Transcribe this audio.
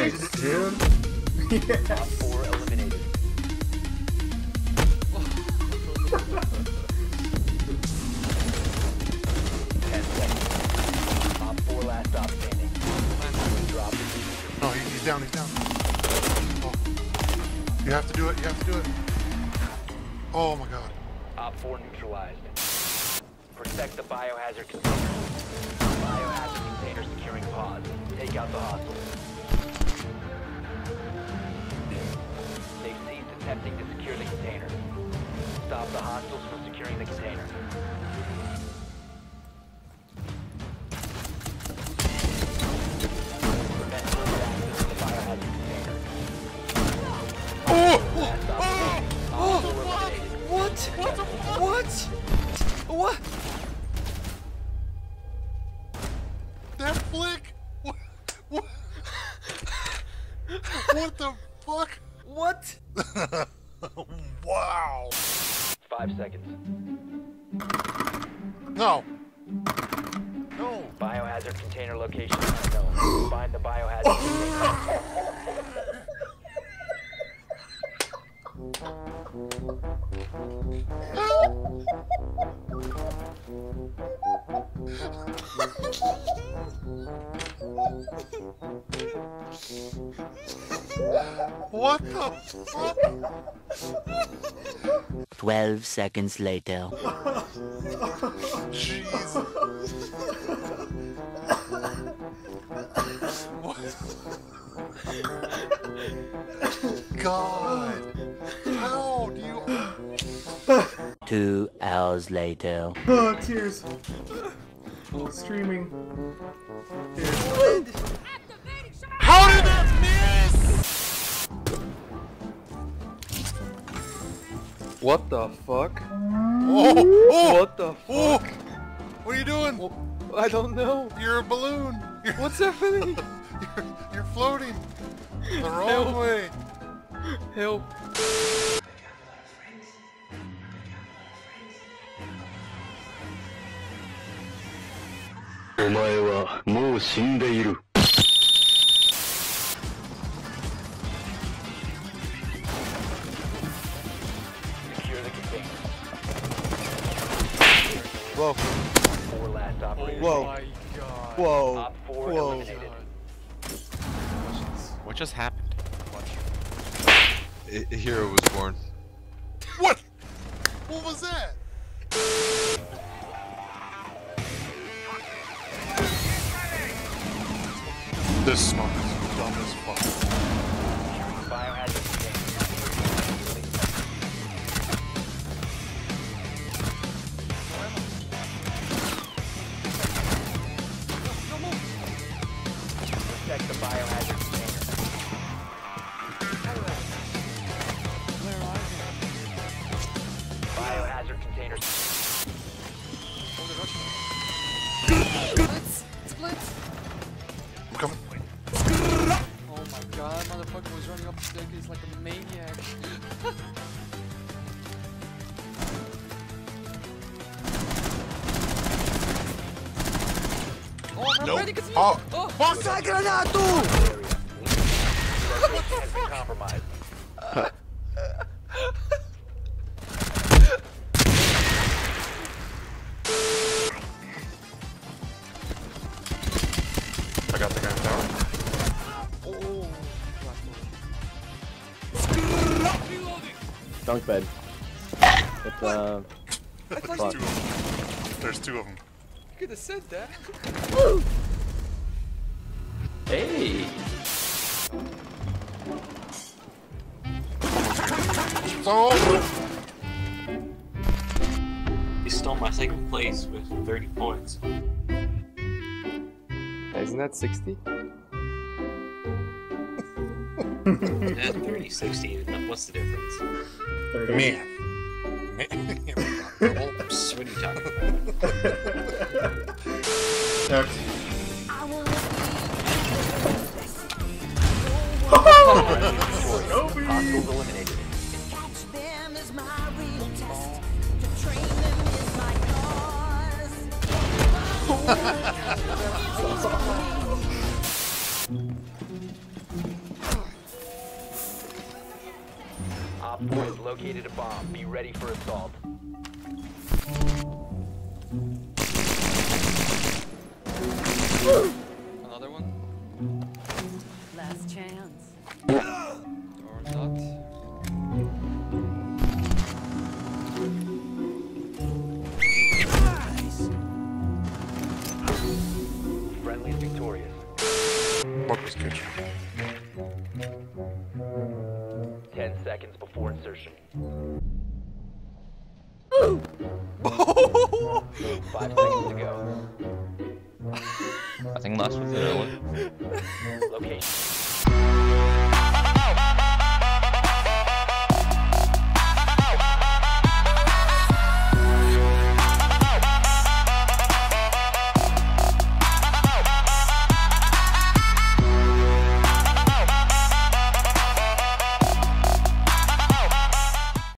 Nice, dude. Yeah. Op 4 eliminated. 10 seconds. Op 4 last stop standing. Drop the No, he's down, he's down. Oh. You have to do it, you have to do it. Oh my god. Op 4 neutralized. Protect the biohazard container. Biohazard container securing pods. Take out the hostiles. They've ceased attempting to secure the container. Stop the hostiles from securing the container. Prevent further access to the biohazard container. Last stop remaining. Op 4 eliminated. What? What? What? That flick! What? What the fuck? What? Wow! 5 seconds. No! No! Biohazard container location unknown. Find the biohazard container. What the fuck? 12 seconds later. Jeez. What? God. How do you... 2 hours later. Oh, tears. Streaming. Tears. How did that miss? What the fuck? Oh! Oh! What the Oh! fuck? What are you doing? I don't know. You're a balloon. What's happening? You're floating the wrong way. Help. お前はもう死んでいる。 Secure the container. Whoa. 4 last operators. Whoa. my god. Whoa. Op 4 Whoa. eliminated. What just happened? A hero was born. What? What was that? This smoke is dumb as fuck. Biohazard container. Protect the biohazard container. Biohazard container. I'm coming. Oh my god, motherfucker was running up the staircase like a maniac. Oh, I'm Nope. ready to see. Oh. Oh. Fuck! Area. Has been compromised. I got the guy in tower. Oh. Dunk bed. It's There's thought two of them. There's two of them. You could have said that. hey. So He stole my second place with 30 points. Isn't that 60? Yeah, 30, 60. What's the difference? man. What are you talking about? Okay. Hostiles eliminated. Op 4 has located a bomb. Be ready for assault. Another one. Last chance. Or not. Friendly is victorious. Buckley's kitchen. 10 seconds before insertion. 5 seconds to go. I think last was the early one. Location.